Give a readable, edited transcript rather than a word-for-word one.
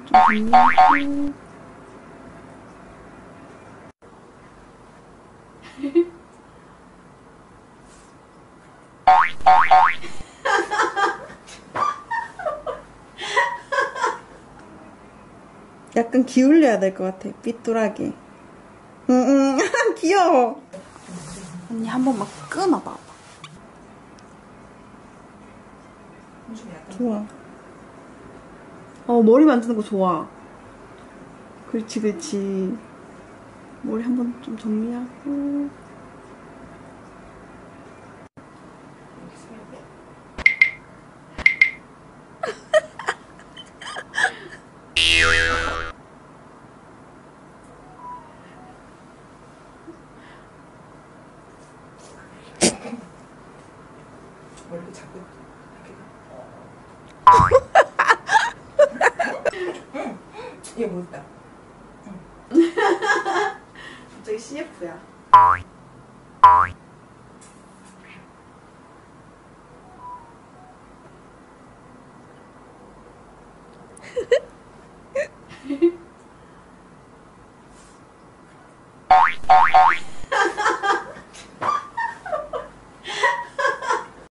좀 정리하고. 약간 기울여야 될 것 같아. 삐뚤하게. 응, 귀여워. 언니 한 번만 끊어봐. 좋아. 머리 만지는 거 좋아. 그렇지, 그렇지. 머리 한 번 좀 정리하고. 머리를 잡고 얘 뭐였다? 갑자기 CF야.